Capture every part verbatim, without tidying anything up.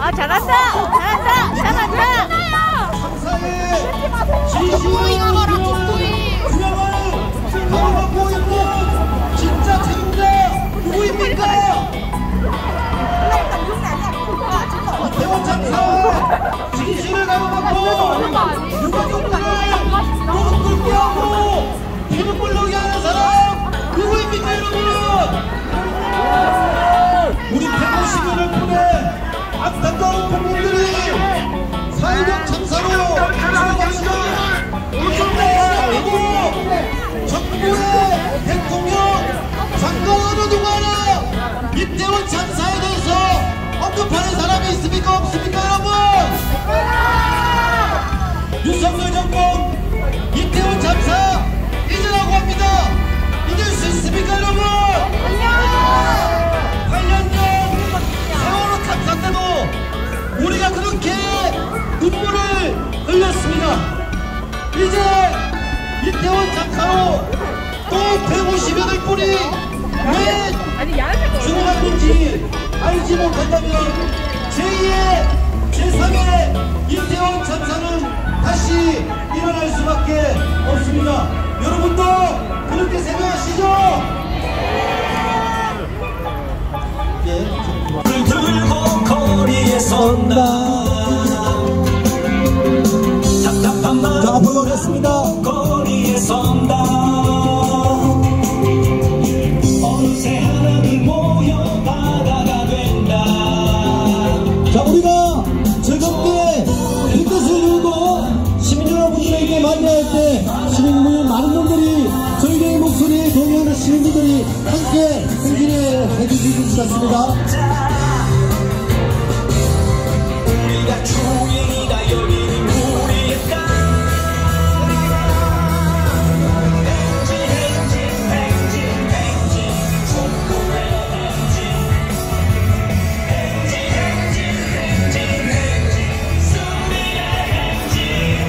아, 잘한다! 잘한다! 잘한다! 진심으로 이야기하라 가로막고 있고 진짜 책임자 누구입니까? 이태원 참사 진실을 가로막고 유가족들을 무릎 꿇게 하고 피눈물 나게 하는 사람 누구입니까 여러분? 우리 백오십 일을 보내 안타까운 국민들이 사회적 참사로 죽어갑니다. 그리고 정부의 대통령 장관 어느 누구나 이태원 참사에 대해서 언급하는 사람이 있습니까 없습니까 여러분? 윤석열 정권 이태원 참사 잊으라고 합니다. 잊을 수 있습니까 여러분? 팔 년 전 세월호 참사 때도 우리가 그렇게 눈물을 흘렸습니다. 이제 이태원 참사로 또 백오십여덟 분이 왜 죽어갔는지 알지 못한다면 제이의 제삼의 이태원 참사는 다시 일어날 수밖에 없습니다. 여러분도 그렇게 생각하시죠? 불 들고 거리에 선다 답답한 마음 자 보여드렸습니다. 거리에 선다 어느새 하나둘 모여 바다가 된다. 자 우리가 즐겁게 이 뜻을 들고 시민 여러분들에게 만나할 때 시민들 많은 분들이 저희의 목소리에 동의하는 시민들이 함께 승진해 해주실 것 같습니다. 우리가 주인이다 여기는 우리의 땅 행진 행진 행진 행진 촛불의 행진 행진 행진 행진 행진 승리의 행진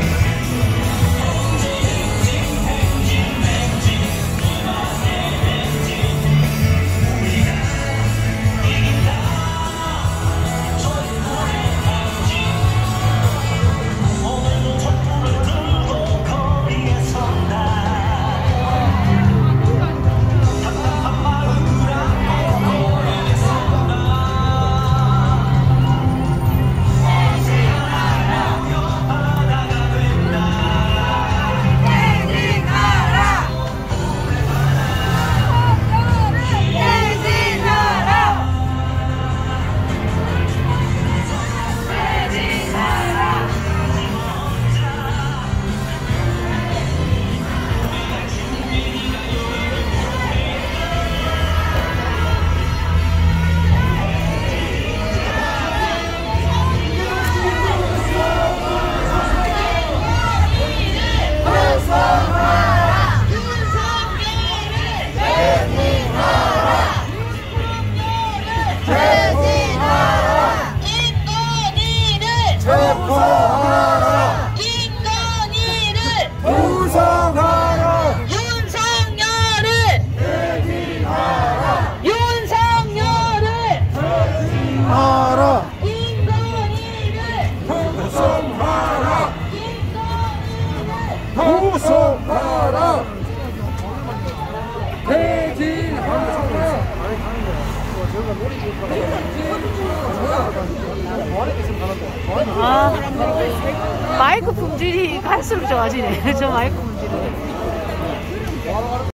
행진 행진 행진 행진 희망의 행진 우리가 이긴다 촛불의 행진 오늘도 촛불을 들고 거리에 선다 답답한 마음을 안고 거리에 선다 행진하라 바다가 된다 행진하라 체포하라! 인권위를 구성하라! 윤석열을 퇴진하라! 윤석열을 퇴진하라! 인권위를 구성하라! 인권위를 구성하라! 퇴진하라! 아, 마이크 품질이 갈수록 좋아지네. 저 마이크 품질은.